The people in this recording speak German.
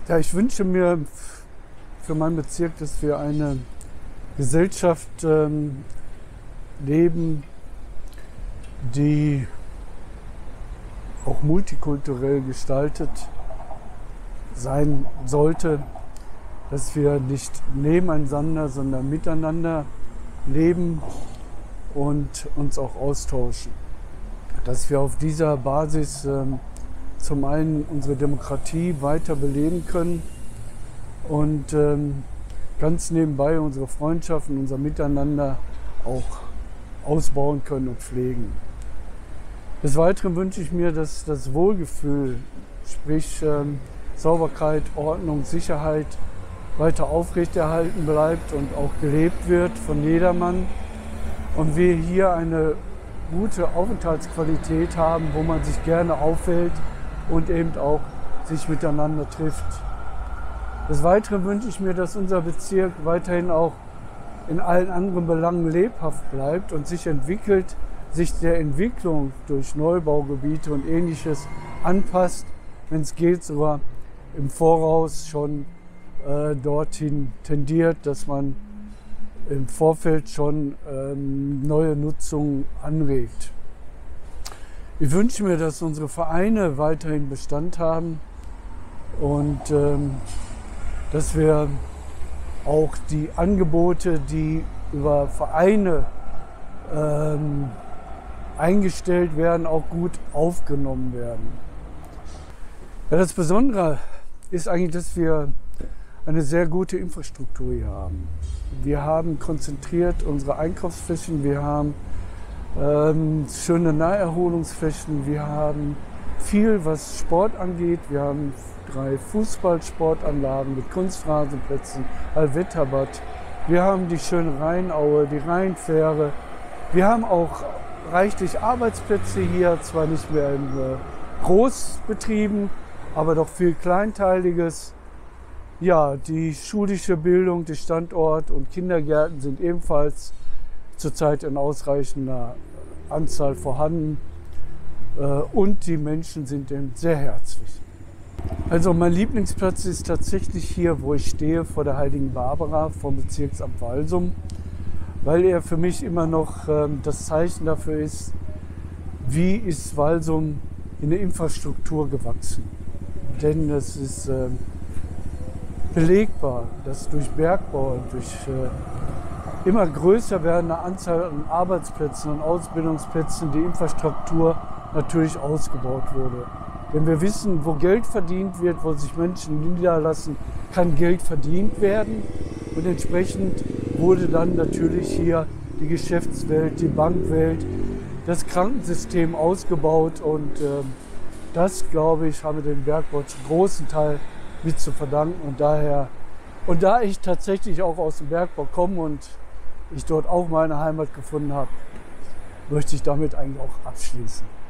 Ja, ich wünsche mir für meinen Bezirk, dass wir eine Gesellschaft leben, die auch multikulturell gestaltet sein sollte, dass wir nicht nebeneinander, sondern miteinander leben und uns auch austauschen. Dass wir auf dieser Basis zum einen unsere Demokratie weiter beleben können und ganz nebenbei unsere Freundschaften, unser Miteinander auch ausbauen können und pflegen. Des Weiteren wünsche ich mir, dass das Wohlgefühl, sprich Sauberkeit, Ordnung, Sicherheit weiter aufrechterhalten bleibt und auch gelebt wird von jedermann. Und wir hier eine gute Aufenthaltsqualität haben, wo man sich gerne aufhält und eben auch sich miteinander trifft. Des Weiteren wünsche ich mir, dass unser Bezirk weiterhin auch in allen anderen Belangen lebhaft bleibt und sich entwickelt, sich der Entwicklung durch Neubaugebiete und Ähnliches anpasst, wenn es geht, sogar im Voraus schon dorthin tendiert, dass man im Vorfeld schon neue Nutzungen anregt. Ich wünsche mir, dass unsere Vereine weiterhin Bestand haben und dass wir auch die Angebote, die über Vereine eingestellt werden, auch gut aufgenommen werden. Ja, das Besondere ist eigentlich, dass wir eine sehr gute Infrastruktur hier haben. Wir haben konzentriert unsere Einkaufsflächen, wir haben schöne Naherholungsflächen, wir haben viel, was Sport angeht. Wir haben 3 Fußballsportanlagen mit Kunstrasenplätzen, Allwetterbad. Wir haben die schöne Rheinaue, die Rheinfähre. Wir haben auch reichlich Arbeitsplätze hier, zwar nicht mehr in Großbetrieben, aber doch viel Kleinteiliges. Ja, die schulische Bildung, der Standort und Kindergärten sind ebenfalls zurzeit in ausreichender Anzahl vorhanden. Und die Menschen sind eben sehr herzlich. Also mein Lieblingsplatz ist tatsächlich hier, wo ich stehe, vor der Heiligen Barbara vom Bezirksamt Walsum, weil er für mich immer noch das Zeichen dafür ist, wie ist Walsum in der Infrastruktur gewachsen. Denn es ist belegbar, dass durch Bergbau und durch immer größer werdende Anzahl an Arbeitsplätzen und Ausbildungsplätzen die Infrastruktur natürlich ausgebaut wurde. Wenn wir wissen, wo Geld verdient wird, wo sich Menschen niederlassen, kann Geld verdient werden. Und entsprechend wurde dann natürlich hier die Geschäftswelt, die Bankwelt, das Krankensystem ausgebaut. Und das, glaube ich, haben wir dem Bergbau zum großen Teil mit zu verdanken. Und da ich tatsächlich auch aus dem Bergbau komme und ich dort auch meine Heimat gefunden habe, möchte ich damit eigentlich auch abschließen.